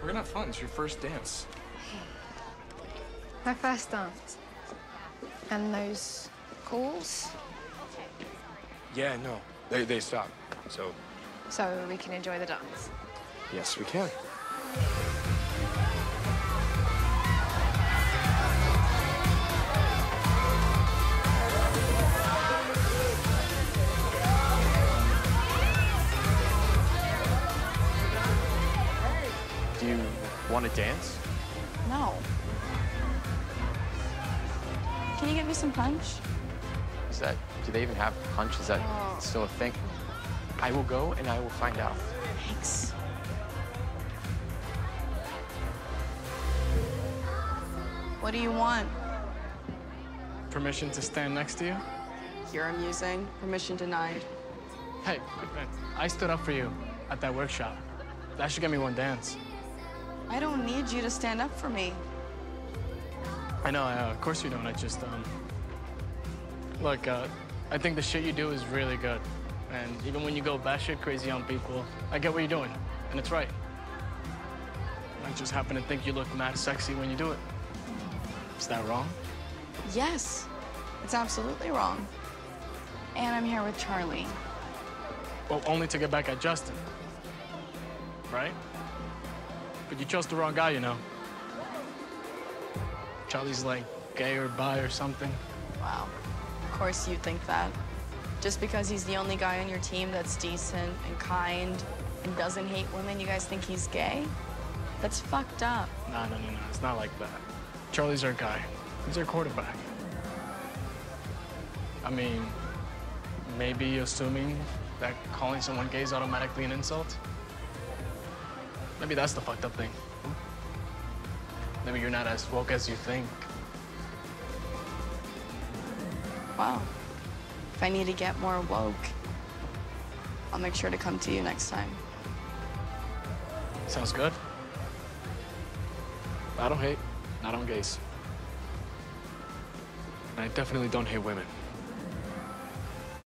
We're gonna have fun. It's your first dance. My first dance. And those calls? Yeah, no. They stopped. So We can enjoy the dance. yes, we can. Do you want to dance? No. Can you get me some punch? Do they even have punch? Is that still a thing? I will go and I will find out. Thanks. What do you want? Permission to stand next to you? You're amusing. Permission denied. Hey, I stood up for you at that workshop. That should get me one dance. I don't need you to stand up for me. I know, of course you don't. I just, Look, I think the shit you do is really good. And even when you go batshit crazy on people, I get what you're doing, and it's right. I just happen to think you look mad sexy when you do it. Is that wrong? Yes, it's absolutely wrong. And I'm here with Charlie. Well, only to get back at Justin. Right? But you chose the wrong guy, you know. Charlie's like gay or bi or something. Wow. Of course you think that. Just because he's the only guy on your team that's decent and kind and doesn't hate women, you guys think he's gay? That's fucked up. No. It's not like that. Charlie's our guy. He's our quarterback. I mean, maybe you're assuming that calling someone gay is automatically an insult? Maybe that's the fucked up thing. Maybe you're not as woke as you think. Wow. If I need to get more woke, I'll make sure to come to you next time. Sounds good. I don't hate. Not on gays. And I definitely don't hate women.